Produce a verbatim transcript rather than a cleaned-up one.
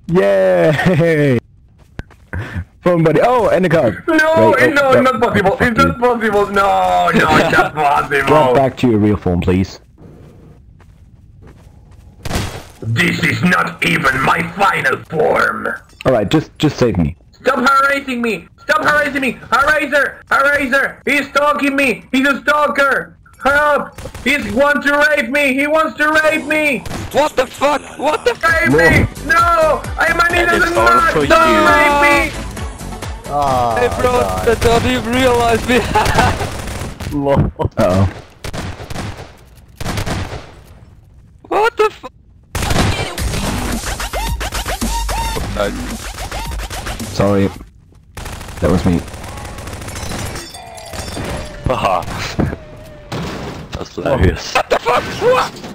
Yay! Fun buddy. Oh, and the card. No, Wait, no, oh, it's not possible. It's not possible. No, no, it's not Drop possible. back to your real form, please. This is not even my final form. Alright, just just save me. Stop harassing me! Stop harassing me! Haraser! Haraser! He's stalking me! He's a stalker! Help! He wants to rape me! He wants to rape me! What the fuck? What the fuck? Rape me! No! I'm an innocent all man! for Don't you. rape me! Ah, Hey bro, that don't even realize me. lol. Uh oh. What the fuck? Sorry. That was me. Haha. That's hilarious. What the fuck? What?